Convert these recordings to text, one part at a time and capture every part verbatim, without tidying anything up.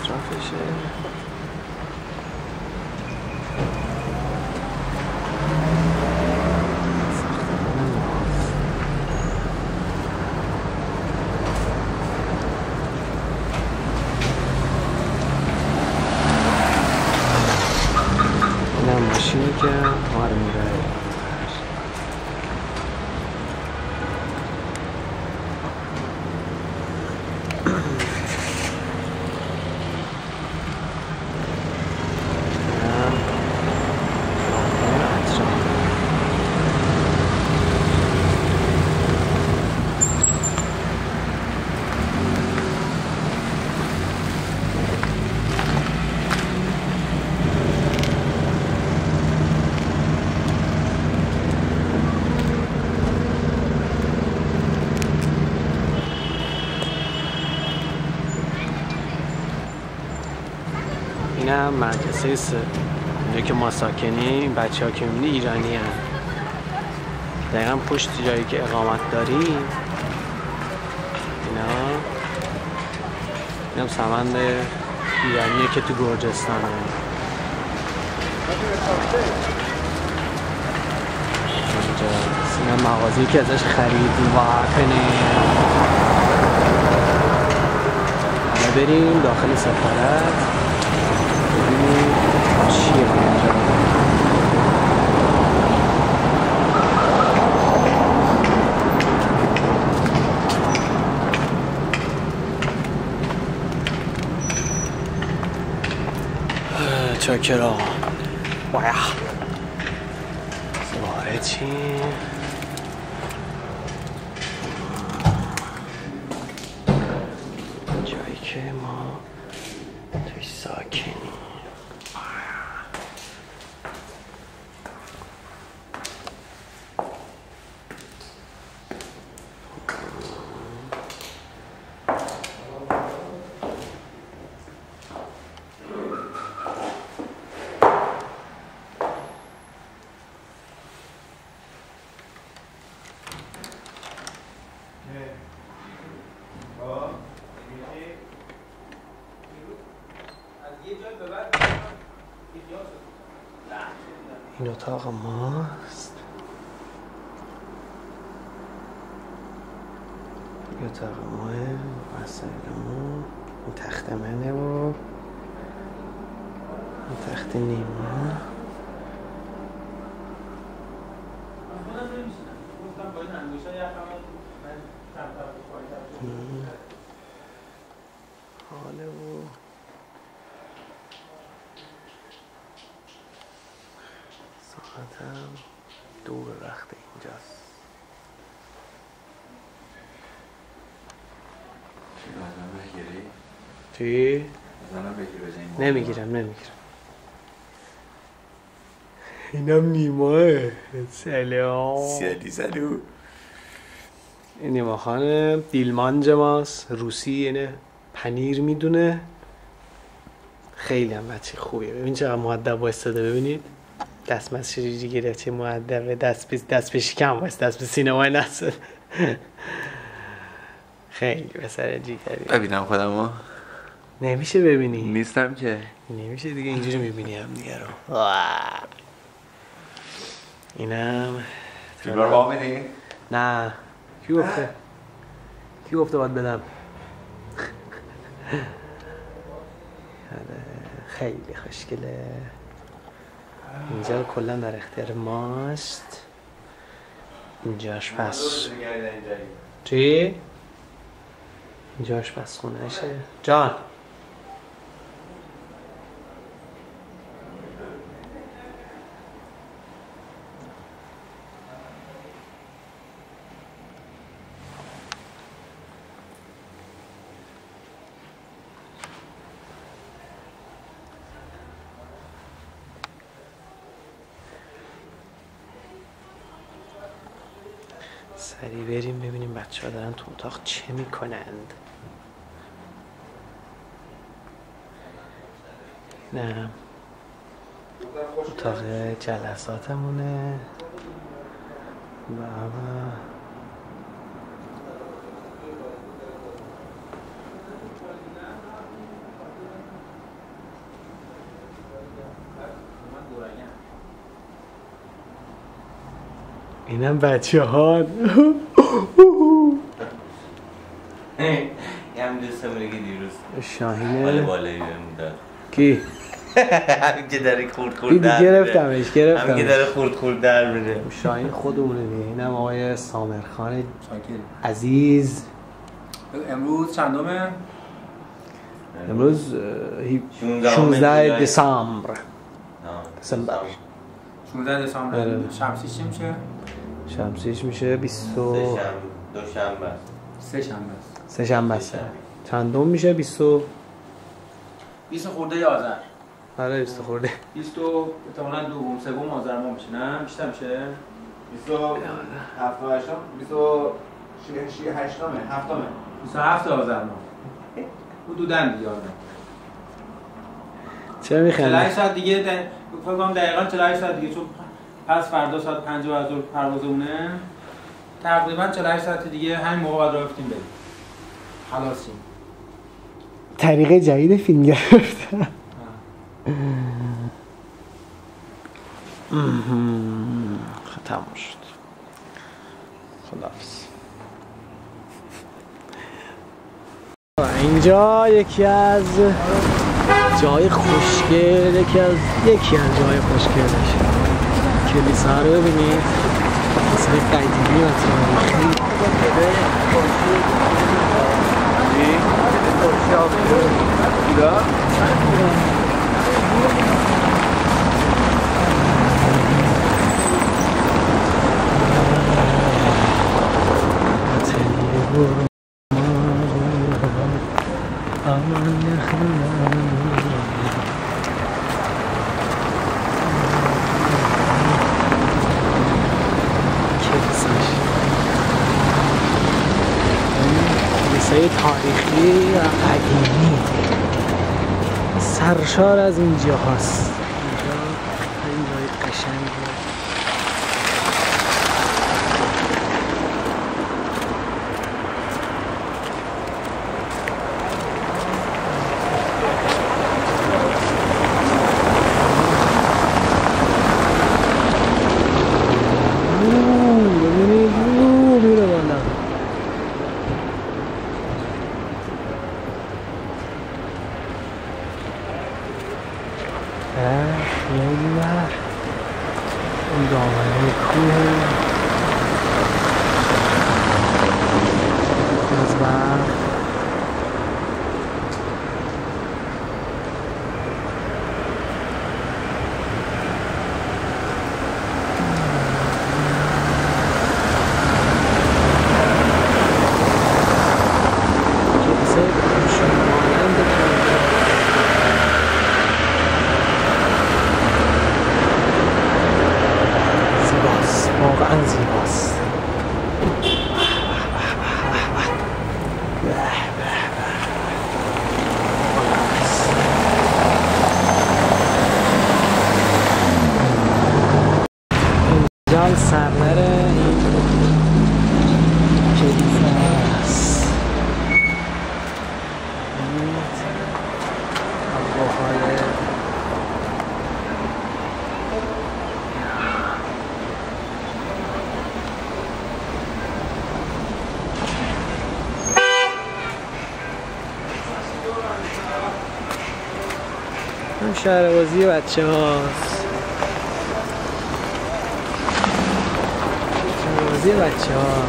اطرافشه. اینم ماشینی که ما رو میبره. اینم مدرسه سه، اینجا که ما ساکنیم. بچه ها که میبینی ایرانی هم. دقیقا پشت جایی که اقامت داری اینا اینم سمند ایرانیه که تو گرجستان هم. اینجا اینم مغازه‌ای که ازش خریدیم و کنه. حالا بریم داخل سفارت ببینیم چیه اینجا. چاکرا واه وارد چیم. جایی که ما توی ساکنیم. این اتاق ماست. این اتاق ماه وسایلمون. این تخت منه و این تخت نیما. حاله و ساعتم دو به وقت اینجاست. چی؟ نمیگیرم نمیگیرم. اینم نیماه. سلام. سیادی سلو. این نیما خانم دیلمانج ماست. روسی اینه پنیر میدونه. خیلی هم بچه خوبیه. ببین چقدر مؤدب وایساده. ببینید دست مسیری گرفته مؤدبه. دست به دست به شکم وایساده. دست به سینمای نسل. خیلی پسر جیگری. ببینم خودمو. نمیشه ببینی. نیستم که. نمیشه دیگه اینجوری میبینی هم دیگه رو. اینم فیلمار با میدی؟ نه. کی گفته؟ کی گفته باید بدم؟ خیلی خوشگله. اینجا کلا در اختیار ماست. اینجاش پس چی؟ اینجاش پس خونهشه. جان سریع بریم ببینیم بچه ها دارن تو اتاق چه میکنند. نه اتاق جلساتمونه. بابا اینم بچه ها. یه هم دوستمونه که دیروز شاهینه بالا بالایی بهم داد. کی؟ همین که داره خورد خورد در میره گرفتمش گرفتمش همین که داره خورد خورد در میره. شاهین خودمونه دیگه. اینم آقای سامرخان عزیز. امروز چندمه؟ امروز شانزده دسامبر. دسامبر شانزده دسامبر. شمسیش چی میشه؟ شمسیش میشه بیست و دوشنبه. سه شنبه. سه شنبه است. چندم میشه؟ بیست و بیست خورده آذر. آره بیست خورده. بیست و احتمالاً دوم سوم آذر ماه میشه نه؟ بیشتر میشه؟ بیست و هفت و هشتم بیست و هشتمه هفتمه بیست و هفت آذر ماه. حدوداً دیگه آره. چرا میخندی؟ چهل و هشت ساعت دیگه فکر کنم دقیقاً چهل و هشت ساعت دیگه چون پس فردا ساعت پنج بعد از ظهر پروازمونه. تقریباً چهل و هشت ساعت دیگه همین موقع بعد راه بیفتیم بریم. خلاصیم. طریقه جدید فیلم گرفتن. ختم شد. خداحافظ. اینجا یکی از جای خوشگل یکی از یکی از جای خوشگلش کلیسا رو ببینید. کلیسای قدیمی و تاریخی. کلیسای تاریخی و قدیمی سرشار از اینجا هست. اینجا خیلی جای قشنگه. اون دامنه کوه از برف واقعا زیباست. اینجا سرور این کلیسا است. هواهای هم شهربازی بچه هاست. شهربازی بچه ها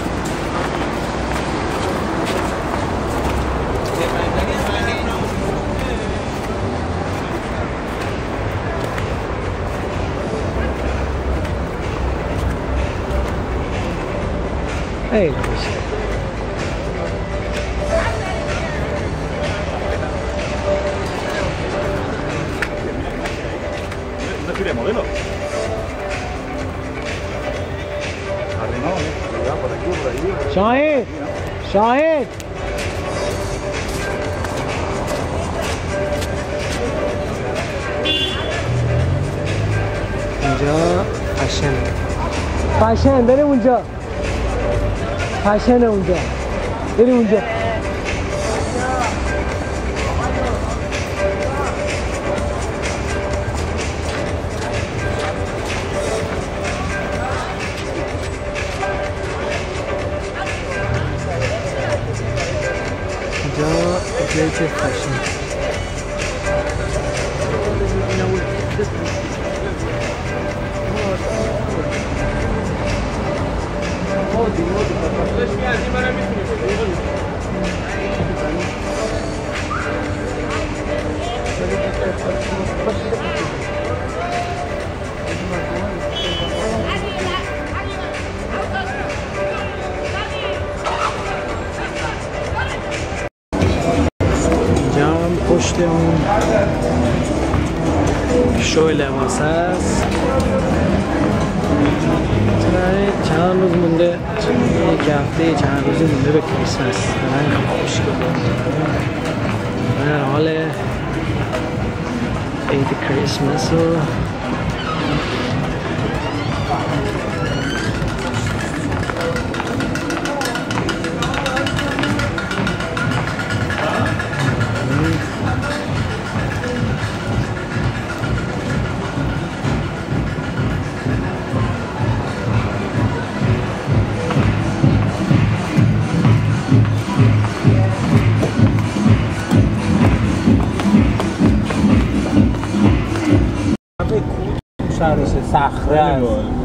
خیلی میشه. De modelo. شاهد شاهد اینجا فشن فشن بریم اونجا فشن اونجا بریم اونجا اینجا گیت فشن. پشت اون شو لباس هست. چند روز مونده، یک هفته چند روز مونده به کریسمس. من خوشگله من حال عید کریسمس رو صخره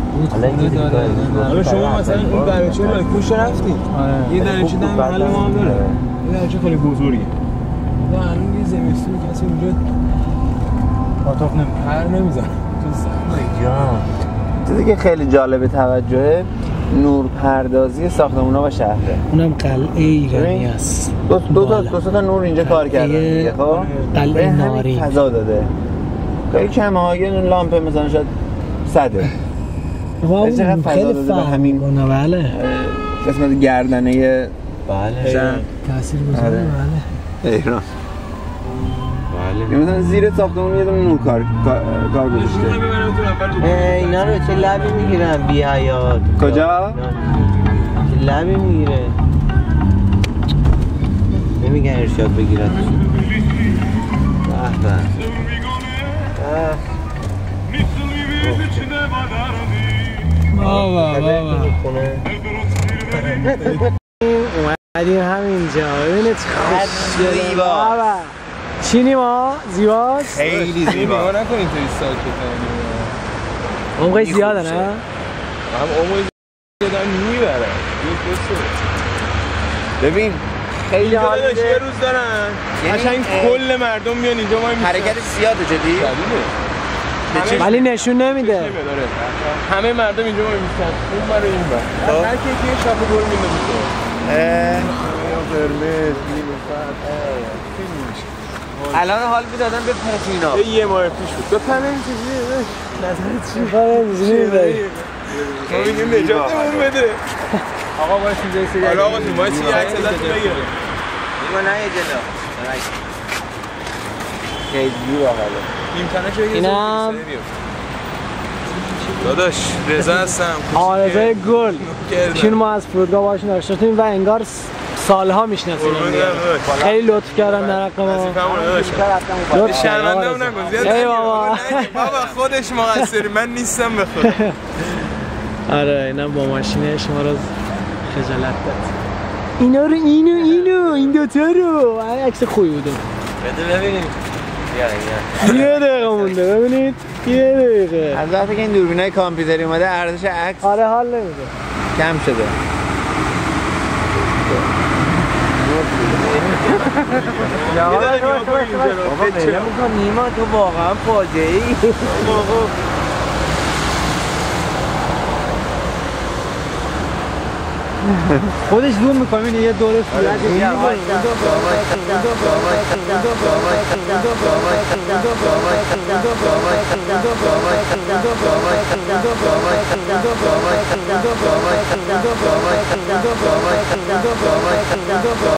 حالا شما مثلا این دریاچه رو کوش رفتید یه دریاچه دم محل ما هم داره یه دریاچه خیلی بزرگه نه الان یه زمستون کسی اونجا آتاف نمی‌پر نمیزنه تو زمین. چیزی که خیلی جالب توجهه نورپردازی ساختمونا و شهره. اونم قلعه ایرانی است. دو دو تا دو تا نور اینجا کار کردن. خب قلعه ناری فضا داده. خیلی کمه ها یه لامپ مثلا شاید صده. واو خیلی فهم کنه. بله قسمت گردنه بله تاثیر گذاره. بله ایران بله مثلا زیر ساختمون یه دونه نور کار کار گذاشته. اینا رو چه لبی میگیرن بی حیات؟ کجا؟ چه لبی میگیره؟ نمیگن ارشاد بگیرد. به به بابا بابا اومدیم همینجا. ببینید چه زیبا. چی نیما؟ زیباست؟ خیلی زیبا. نگاه نکنید توی ساکت عمقش زیاده نه؟ هم عمقش زیاده هم میبره. ببین خیلی حال میده. یه روز دارن قشنگ کل مردم میان اینجا ما میشن حرکت زیاده جدی. ولی نشون نمیده. همه مردم اینجا ما میشن اون برای این بر هر کی یه شب گل میندازه. اه قرمز نیلوفر الان حال میدادن به پرتینا. یه ماه پیش بود. بفهمه این چیزی نظرت چی؟ بفهمه ما میگیم نجاتمون بده. آقا باید اینجا سری حالا آقا تو باید یه عکس ازتون بگیره. نیما نه یه جلو. خیلی زیبا حالا. نیمتنه شو اینم داداش رضا هستم. آرزوی گل. چون ما از فرودگاه باشون آشنا شدیم و انگار سالها میشناسیم. خیلی لطف کردن در حق ما. لطف شرمنده اون نکن زیاد. ای بابا بابا خودش مقصری من نیستم به خدا. آره اینا با ماشینه شما رو خجالت داد. اینا رو اینو اینو این دوتا رو عکس خوبی بوده. بده ببینیم. یه دقیقه مونده ببینید. یه دقیقه. از وقتی که این دوربینای کامپیوتری اومده ارزش عکس آره حال نمیده. کم شده. بابا نیما تو واقعا فاجعه‌ای. خودش زوم میکنه یه دوره صورت